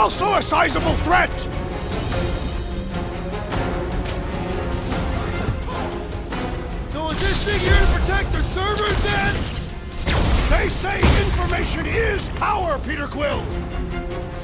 also a sizable threat! So is this thing here to protect the servers then? They say information is power, Peter Quill!